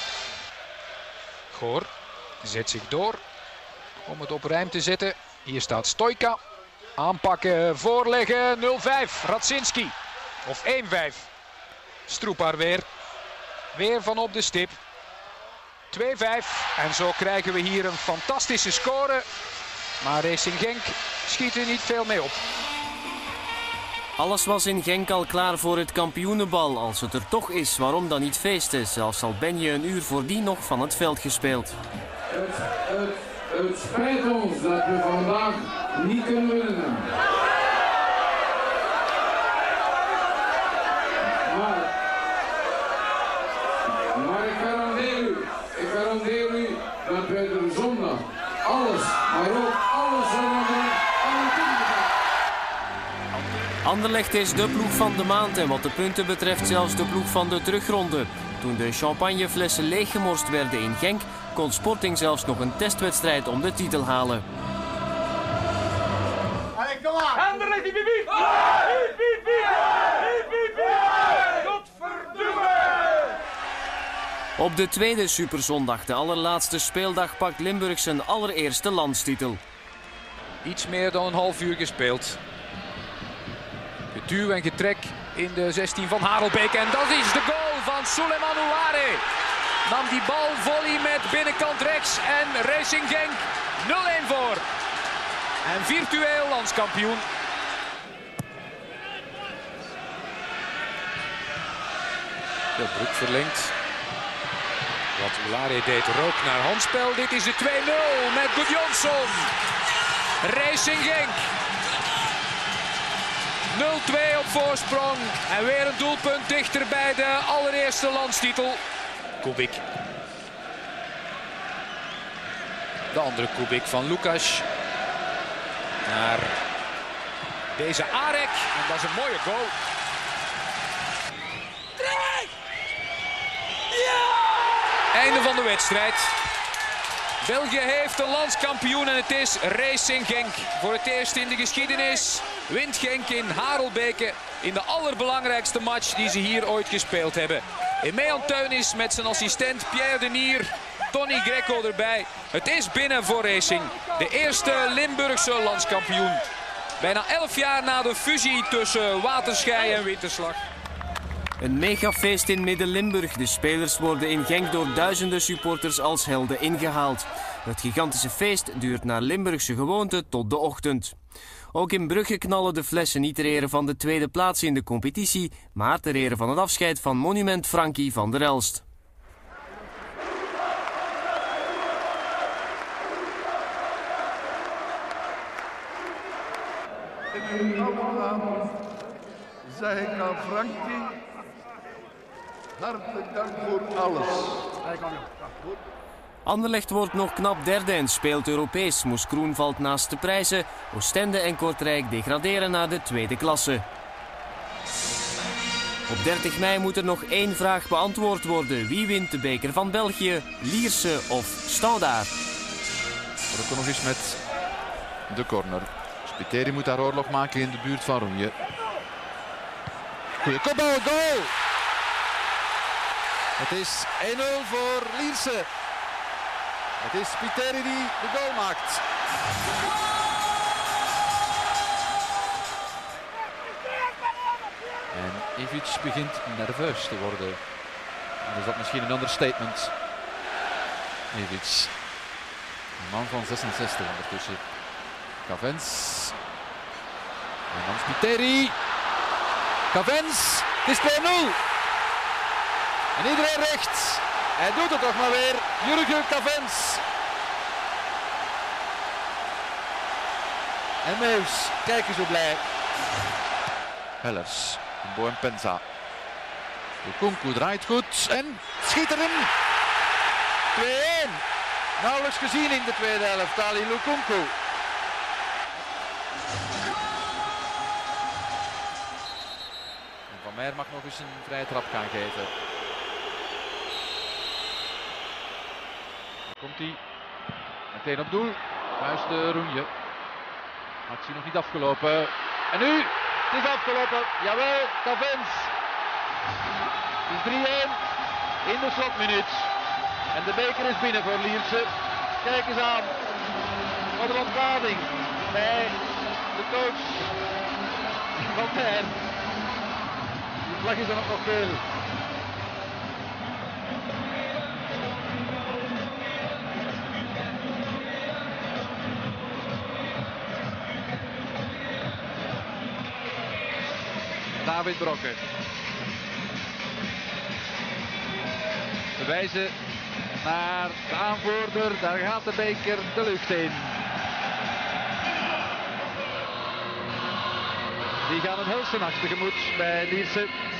Goor zet zich door om het op rijm te zetten. Hier staat Stoica. Aanpakken, voorleggen, nul vijf. Radzinski. Of één vijf. Stroepar weer. Weer van op de stip. twee vijf. En zo krijgen we hier een fantastische score. Maar Racing Genk schiet er niet veel mee op. Alles was in Genk al klaar voor het kampioenenbal. Als het er toch is, waarom dan niet feesten? Zelfs al ben je een uur voordien nog van het veld gespeeld. Het, het, het spijt ons dat we vandaag niet kunnen winnen. Maar, maar ik garandeer u, ik garandeer u dat wij er zondag alles, maar ook alles zullen doen. Anderlecht is de ploeg van de maand en wat de punten betreft zelfs de ploeg van de terugronde. Toen de champagneflessen leeggemorst werden in Genk, kon Sporting zelfs nog een testwedstrijd om de titel halen. Allee, kom maar! Anderlecht, piep, piep, piep! Piep, piep, piep! Piep, piep, piep! Godverdomme! Op de tweede Superzondag, de allerlaatste speeldag, pakt Limburg zijn allereerste landstitel. Iets meer dan een half uur gespeeld. Geduw en getrek in de zestien van Harelbeke. En dat is de goal van Souleymane Ouare. Nam die bal volley met binnenkant rechts en Racing Genk nul een voor. En virtueel landskampioen. De broek verlengt. Wat Ouare deed rook naar handspel. Dit is de twee nul met Gudjonsson. Racing Genk. nul twee op voorsprong en weer een doelpunt dichter bij de allereerste landstitel. Kubik. De andere Kubik van Lukas. Naar deze Arek. En dat is een mooie goal. Ja! Einde van de wedstrijd. België heeft een landskampioen en het is Racing Genk. Voor het eerst in de geschiedenis wint Genk in Harelbeke in de allerbelangrijkste match die ze hier ooit gespeeld hebben. Emean Teunis met zijn assistent Pierre Denier, Tony Greco erbij. Het is binnen voor Racing. De eerste Limburgse landskampioen. Bijna elf jaar na de fusie tussen Waterschei en Winterslag. Een megafeest in Midden-Limburg. De spelers worden in Genk door duizenden supporters als helden ingehaald. Het gigantische feest duurt naar Limburgse gewoonte tot de ochtend. Ook in Brugge knallen de flessen niet ter ere van de tweede plaats in de competitie, maar ter ere van het afscheid van monument Frankie van der Elst. In uw naam zeg ik aan Frankie, hartelijk dank voor alles. Anderlecht wordt nog knap derde en speelt Europees. Moes Kroen valt naast de prijzen. Oostende en Kortrijk degraderen naar de tweede klasse. Op dertig mei moet er nog één vraag beantwoord worden. Wie wint de beker van België? Lierse of Stoudaar? Brokken nog eens met de corner. Spiteri moet daar oorlog maken in de buurt van Roenje. Goeie kopbal, goal! Het is één nul voor Lierse. Het is Spiteri die de goal maakt. En Ivic begint nerveus te worden. En is dat misschien een understatement. Ivic. Een man van zesenzestig ondertussen. Cavens. En dan Spiteri. Cavens. Het is twee nul. En iedereen recht. Hij doet het toch maar weer. Jurgen Cavens. En Meus, kijk eens hoe blij. Hellers. Boempenza. Lukunku draait goed en schiet erin. twee-één. Nauwelijks gezien in de tweede helft. Ali Lukunku. En Van Meijer mag nog eens een vrije trap gaan geven. Komt hij meteen op doel. Juist de Roenje. Actie nog niet afgelopen. En nu, het is afgelopen. Jawel, Cavens. Het is drie-één in de slotminuut. En de beker is binnen voor Lierse. Kijk eens aan. Wat een ontlading bij de coach van Meijer. Die vlag is er nog veel. David Brokken. We wijzen naar de aanvoerder. Daar gaat de beker de lucht in. Die gaan een helse nacht tegemoet bij Lierse.